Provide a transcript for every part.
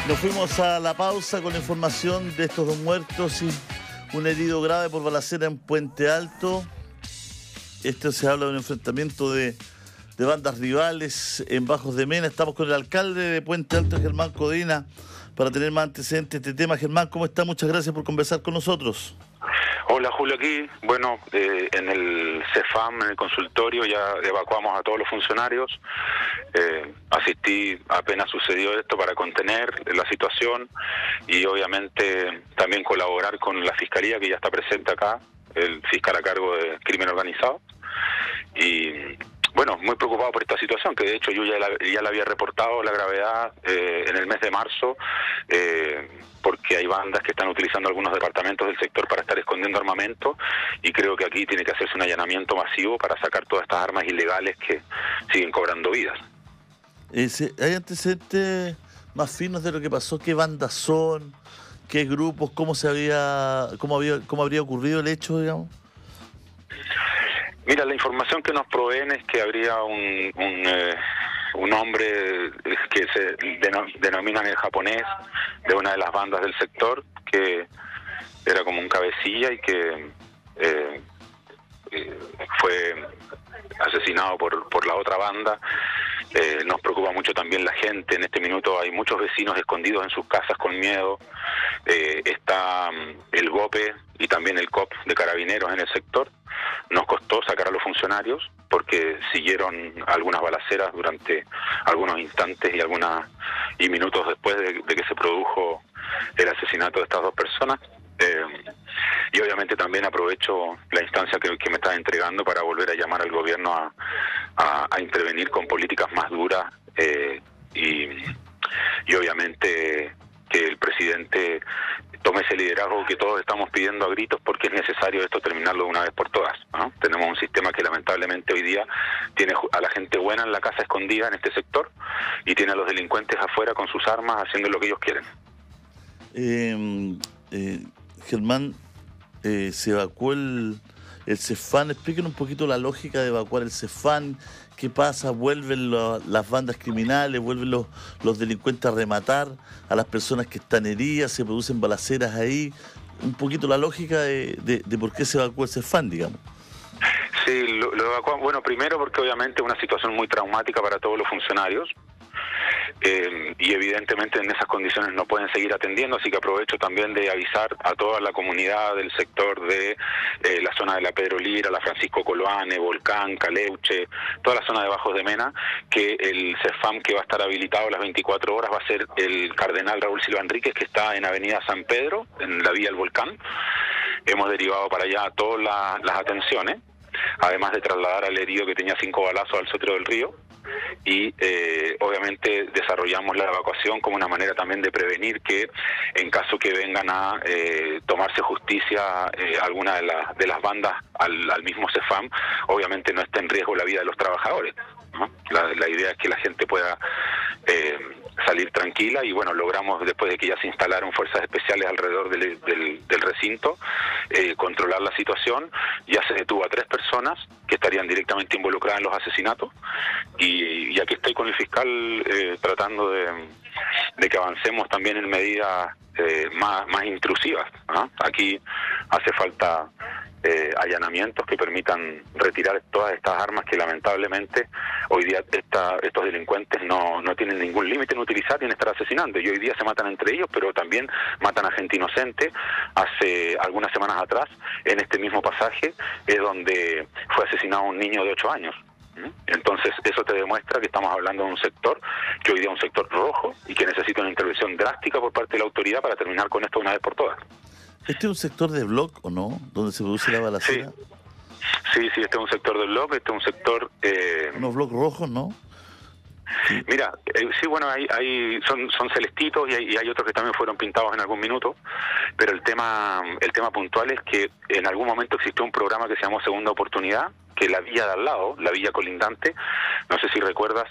Nos fuimos a la pausa con la información de estos dos muertos y un herido grave por balacera en Puente Alto. Se habla de un enfrentamiento de bandas rivales en Bajos de Mena. Estamos con el alcalde de Puente Alto, Germán Codina, para tener más antecedentes de este tema. Germán, ¿cómo está? Muchas gracias por conversar con nosotros. Hola Julio, aquí. Bueno, en el CEFAM, en el consultorio, ya evacuamos a todos los funcionarios. Asistí apenas sucedió esto para contener la situación y obviamente también colaborar con la Fiscalía, que ya está presente acá, el fiscal a cargo de crimen organizado. Y bueno, muy preocupado por esta situación, que de hecho yo ya la había reportado la gravedad en el mes de marzo, porque hay bandas que están utilizando algunos departamentos del sector para estar escondiendo armamento, y creo que aquí tiene que hacerse un allanamiento masivo para sacar todas estas armas ilegales que siguen cobrando vidas. ¿Hay antecedentes más finos de lo que pasó? ¿Qué bandas son? ¿Qué grupos? ¿Cómo habría ocurrido el hecho, digamos? Mira, la información que nos proveen es que habría un hombre que se denominan el japonés, de una de las bandas del sector, que era como un cabecilla y que fue asesinado por la otra banda. Nos preocupa mucho también la gente. En este minuto hay muchos vecinos escondidos en sus casas con miedo. Está el GOPE y también el COP de Carabineros en el sector. Nos costó sacar a los funcionarios porque siguieron algunas balaceras durante algunos instantes y minutos después de que se produjo el asesinato de estas dos personas. Y obviamente también aprovecho la instancia que me está entregando para volver a llamar al gobierno a intervenir con políticas más duras, y obviamente que el presidente tome ese liderazgo que todos estamos pidiendo a gritos, porque es necesario esto terminarlo de una vez por todas, ¿no? Tenemos un sistema que lamentablemente hoy día tiene a la gente buena en la casa escondida en este sector y tiene a los delincuentes afuera con sus armas haciendo lo que ellos quieren. Germán, se evacuó el CEFAM. Explíquenos un poquito la lógica de evacuar el CEFAM. ¿Qué pasa? ¿Vuelven las bandas criminales? ¿Vuelven los delincuentes a rematar a las personas que están heridas? ¿Se producen balaceras ahí? Un poquito la lógica de por qué se evacuó el CEFAM, digamos. Sí, lo evacuamos. Bueno, primero porque obviamente es una situación muy traumática para todos los funcionarios. Y evidentemente en esas condiciones no pueden seguir atendiendo, así que aprovecho también de avisar a toda la comunidad del sector de la zona de la Pedro Lira, la Francisco Coloane, Volcán, Caleuche, toda la zona de Bajos de Mena, que el CEFAM que va a estar habilitado las 24 horas va a ser el Cardenal Raúl Silva Enríquez, que está en Avenida San Pedro, en la vía El Volcán. Hemos derivado para allá todas las atenciones, además de trasladar al herido que tenía 5 balazos al Sotero del Río. Y obviamente desarrollamos la evacuación como una manera también de prevenir que en caso que vengan a tomarse justicia alguna de las bandas al mismo CEFAM, obviamente no esté en riesgo la vida de los trabajadores, ¿no? La idea es que la gente pueda salir tranquila, y bueno, logramos, después de que ya se instalaron fuerzas especiales alrededor del recinto, controlar la situación. Ya se detuvo a 3 personas que estarían directamente involucradas en los asesinatos, y aquí estoy con el fiscal tratando de que avancemos también en medidas más intrusivas, ¿no? Aquí hace falta allanamientos que permitan retirar todas estas armas que lamentablemente hoy día estos delincuentes no tienen ningún límite en utilizar y en estar asesinando, y hoy día se matan entre ellos, pero también matan a gente inocente. Hace algunas semanas atrás, en este mismo pasaje, es donde fue asesinado un niño de 8 años. Entonces eso te demuestra que estamos hablando de un sector que hoy día es un sector rojo y que necesita una intervención drástica por parte de la autoridad para terminar con esto de una vez por todas. ¿Este es un sector de bloc o no? ¿Donde se produce la balacera? Sí, este es un sector de bloc, este es un sector... Unos blocs rojos, ¿no? Sí. Mira, sí, bueno, son celestitos y hay otros que también fueron pintados en algún minuto, pero el tema puntual es que en algún momento existió un programa que se llamó Segunda Oportunidad, que la villa de al lado, la villa colindante, no sé si recuerdas,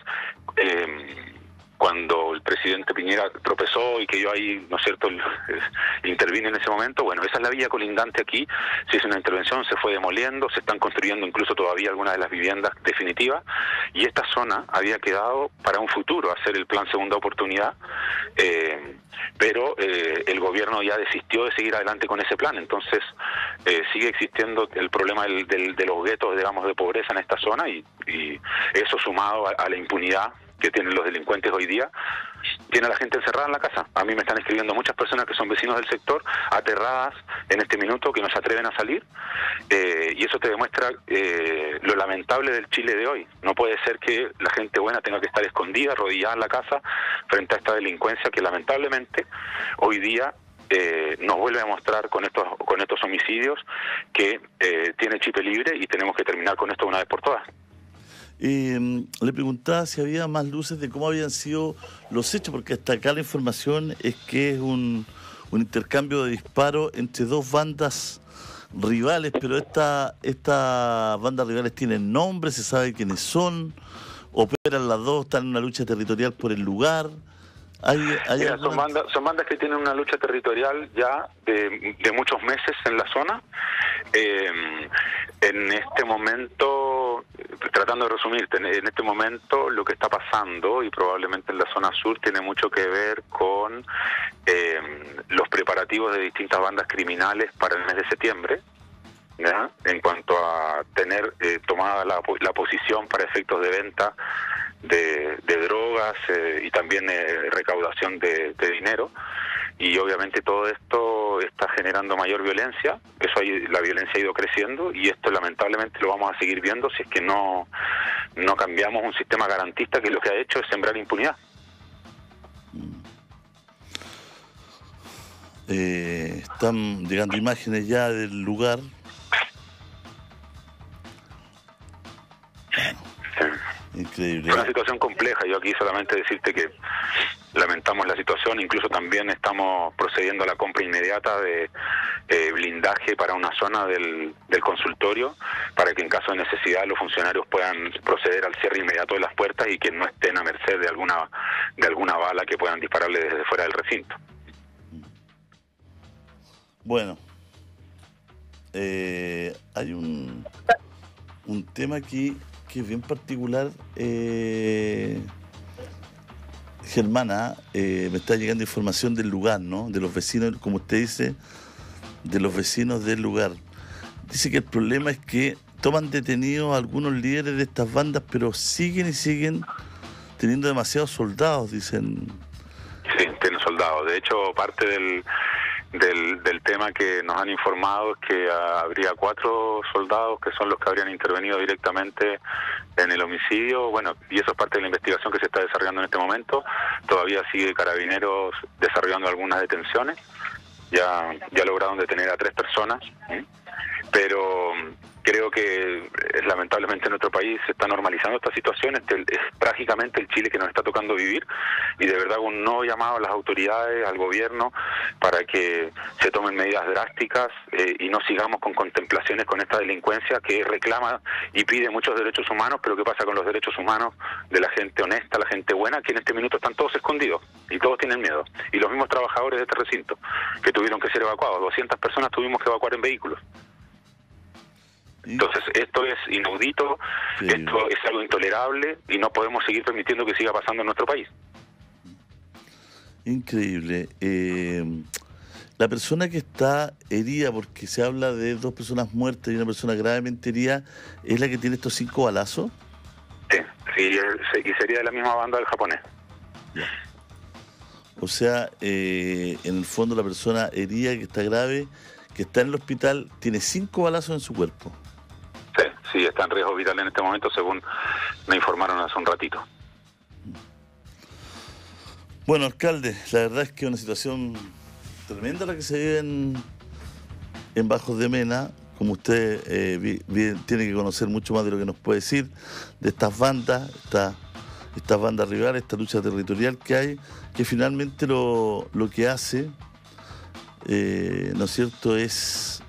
cuando el presidente Piñera tropezó y que yo ahí, ¿no es cierto?, intervine en ese momento. Bueno, esa es la villa colindante aquí. Se hizo una intervención, se fue demoliendo, se están construyendo incluso todavía algunas de las viviendas definitivas, y esta zona había quedado para un futuro hacer el plan Segunda Oportunidad, pero el gobierno ya desistió de seguir adelante con ese plan. Entonces sigue existiendo el problema de los guetos, digamos, de pobreza en esta zona, y eso sumado a la impunidad que tienen los delincuentes hoy día, tiene a la gente encerrada en la casa. A mí me están escribiendo muchas personas que son vecinos del sector, aterradas en este minuto, que no se atreven a salir, y eso te demuestra lo lamentable del Chile de hoy. No puede ser que la gente buena tenga que estar escondida, arrodillada en la casa, frente a esta delincuencia que lamentablemente hoy día nos vuelve a mostrar con estos homicidios que tiene Chipre libre, y tenemos que terminar con esto una vez por todas. Le preguntaba si había más luces de cómo habían sido los hechos, porque hasta acá la información es que es un intercambio de disparos entre dos bandas rivales, pero estas bandas rivales tienen nombre, se sabe quiénes son, operan las dos, están en una lucha territorial por el lugar. Mira, son bandas que tienen una lucha territorial ya de muchos meses en la zona. En este momento, tratando de resumirte, en este momento lo que está pasando, y probablemente en la zona sur, tiene mucho que ver con los preparativos de distintas bandas criminales para el mes de septiembre, ¿ya? En cuanto a tener tomada la posición para efectos de venta de drogas y también recaudación de dinero. Y obviamente todo esto está generando mayor violencia. La violencia ha ido creciendo, y esto lamentablemente lo vamos a seguir viendo si es que no cambiamos un sistema garantista que lo que ha hecho es sembrar impunidad. Están llegando imágenes ya del lugar. Increíble. Es una situación compleja. Yo aquí solamente decirte que lamentamos la situación. Incluso también estamos procediendo a la compra inmediata de blindaje para una zona del consultorio, para que en caso de necesidad los funcionarios puedan proceder al cierre inmediato de las puertas y que no estén a merced de alguna bala que puedan dispararle desde fuera del recinto. Bueno, hay un tema aquí que es bien particular. Germana, me está llegando información del lugar, ¿no? De los vecinos, como usted dice, de los vecinos del lugar. Dice que el problema es que toman detenidos a algunos líderes de estas bandas, pero siguen y siguen teniendo demasiados soldados, dicen. Sí, tienen soldados. De hecho, parte del tema que nos han informado es que habría 4 soldados que son los que habrían intervenido directamente en el homicidio. Bueno, y eso es parte de la investigación que se está desarrollando en este momento. Todavía sigue Carabineros desarrollando algunas detenciones. Ya lograron detener a 3 personas, pero creo que lamentablemente en nuestro país se está normalizando esta situación. Es trágicamente el Chile que nos está tocando vivir, y de verdad un nuevo llamado a las autoridades, al gobierno, para que se tomen medidas drásticas y no sigamos con contemplaciones con esta delincuencia que reclama y pide muchos derechos humanos. Pero ¿qué pasa con los derechos humanos de la gente honesta, la gente buena, que en este minuto están todos escondidos y todos tienen miedo? Y los mismos trabajadores de este recinto que tuvieron que ser evacuados, 200 personas tuvimos que evacuar en vehículos. Entonces esto es inaudito, sí. Esto es algo intolerable, y no podemos seguir permitiendo que siga pasando en nuestro país. Increíble. La persona que está herida, porque se habla de 2 personas muertas y una persona gravemente herida, ¿es la que tiene estos 5 balazos? Sí, y sería de la misma banda del japonés. Ya. O sea, en el fondo la persona herida, que está grave, que está en el hospital, tiene 5 balazos en su cuerpo. Sí, está en riesgo vital en este momento, según me informaron hace un ratito. Bueno, alcalde, la verdad es que es una situación tremenda la que se vive en Bajos de Mena. Como usted tiene que conocer mucho más de lo que nos puede decir de estas bandas, estas bandas rivales, esta lucha territorial que hay, que finalmente lo que hace, ¿no es cierto?, es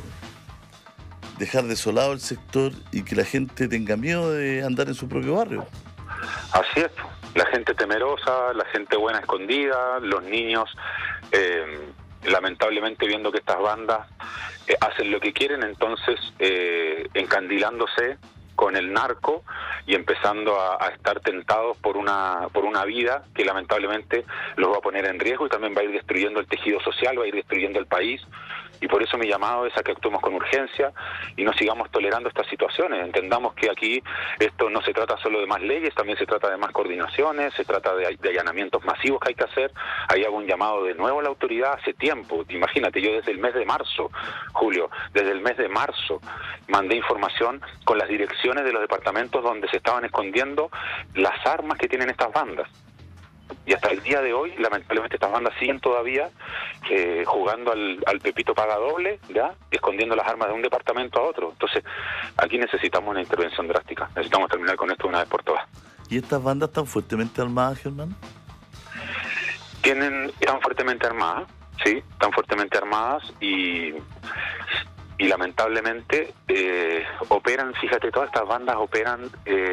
dejar desolado el sector y que la gente tenga miedo de andar en su propio barrio. Así es, la gente temerosa, la gente buena escondida, los niños lamentablemente viendo que estas bandas hacen lo que quieren, entonces encandilándose con el narco y empezando a estar tentados por una vida que lamentablemente los va a poner en riesgo y también va a ir destruyendo el tejido social, va a ir destruyendo el país. Y por eso mi llamado es a que actuemos con urgencia y no sigamos tolerando estas situaciones. Entendamos que aquí esto no se trata solo de más leyes, también se trata de más coordinaciones, se trata de allanamientos masivos que hay que hacer. Ahí hago un llamado de nuevo a la autoridad hace tiempo. Imagínate, yo desde el mes de marzo, Julio, desde el mes de marzo mandé información con las direcciones de los departamentos donde se estaban escondiendo las armas que tienen estas bandas. Y hasta el día de hoy, lamentablemente, estas bandas siguen todavía jugando al Pepito paga doble, ¿ya? Escondiendo las armas de un departamento a otro. Entonces, aquí necesitamos una intervención drástica. Necesitamos terminar con esto de una vez por todas. ¿Y estas bandas están fuertemente armadas, Germán? Están fuertemente armadas, sí, están fuertemente armadas y lamentablemente operan, fíjate, todas estas bandas operan...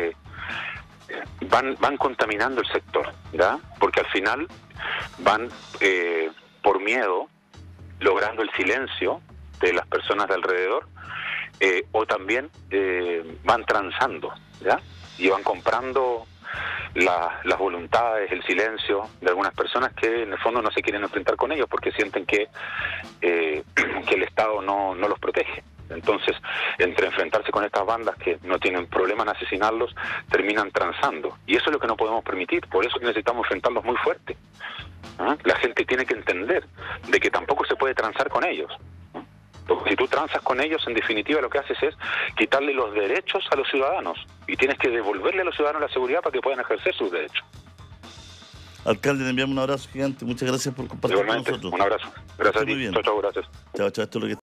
Van contaminando el sector, ¿ya? Porque al final van por miedo logrando el silencio de las personas de alrededor, o también van transando, ¿ya? Y van comprando las voluntades, el silencio de algunas personas que en el fondo no se quieren enfrentar con ellos porque sienten que el Estado no los protege. Entonces, entre enfrentarse con estas bandas que no tienen problema en asesinarlos, terminan transando. Y eso es lo que no podemos permitir, por eso necesitamos enfrentarlos muy fuerte. ¿Ah? La gente tiene que entender de que tampoco se puede transar con ellos. Porque si tú transas con ellos, en definitiva lo que haces es quitarle los derechos a los ciudadanos. Y tienes que devolverle a los ciudadanos la seguridad para que puedan ejercer sus derechos. Alcalde, le enviamos un abrazo gigante. Muchas gracias por compartir Igualmente, con nosotros. Un abrazo. Gracias a ti. Muy bien. Chao, gracias. Chao, esto es lo que